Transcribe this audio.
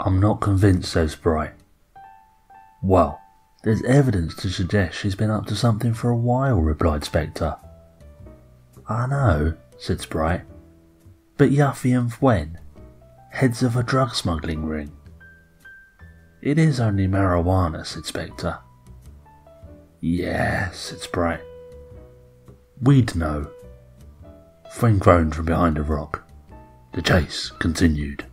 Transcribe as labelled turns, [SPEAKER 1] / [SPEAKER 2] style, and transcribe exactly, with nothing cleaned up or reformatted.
[SPEAKER 1] I'm not convinced, says Sprite. Well, there's evidence to suggest she's been up to something for a while, replied Spectre. I know, said Sprite, but Yuffie and Fuen, heads of a drug smuggling ring. It is only marijuana, said Spectre. Yeah, said Sprite. We'd know. Fuen groaned from behind a rock. The chase continued.